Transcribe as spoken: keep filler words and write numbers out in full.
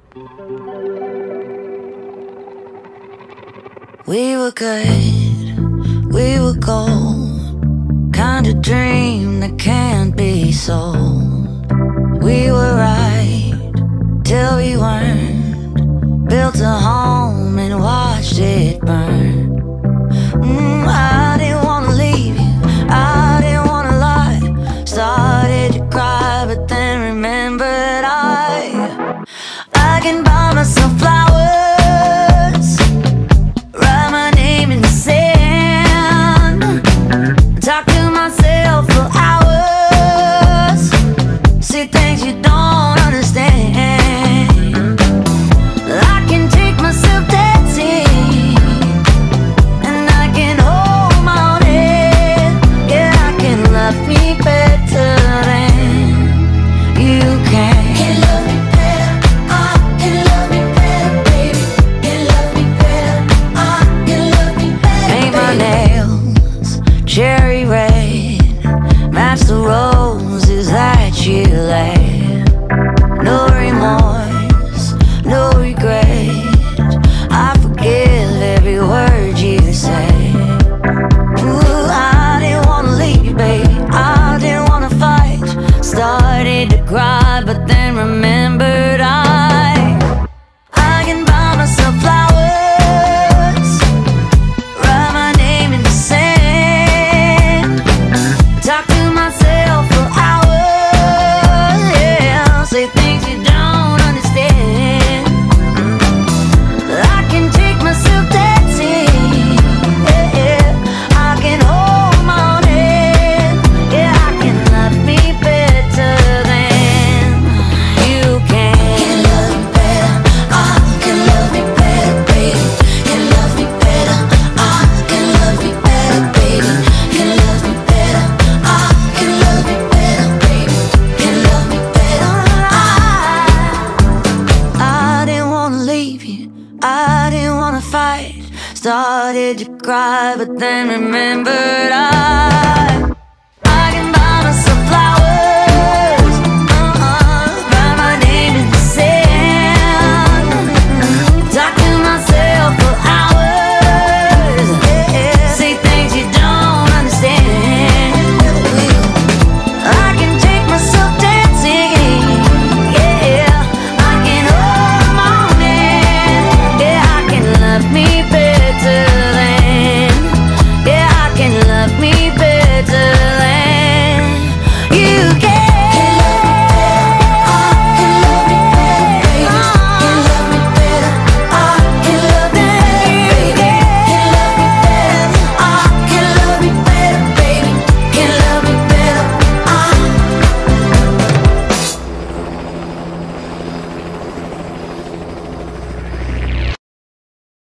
We were good, we were gold, kind of dream that can't be sold. We were right till we weren't, built a home and watched it burn. mm, I didn't wanna leave you, I didn't wanna lie. Started to cry but then remembered I I can buy myself flowers, talk to myself for hours, see things you don't understand. I can take myself dancing, and I can hold my own head. Yeah, I can love me better than you can. Can love me better, I can love me better, baby. Can love me better, I can love me better. Paint my nails cherry red, match the roses that you laid. No remorse, no regret, I forgive every word you say. Ooh, I didn't wanna leave you, baby, I didn't wanna fight. Started to cry but then remembered I I can buy myself flowers, write my name in the sand, talk to myself for hours, yeah, say things you don't understand. I can take myself dancing, yeah, yeah. I can hold my own head, yeah, I can love me better than you can. Can love me better, I can love me better, baby. Can love me better, I can love me better, baby. Can love me better, I can love me better, baby. Can love me better, I I didn't wanna leave you, I didn't wanna fight. Started to cry but then remembered I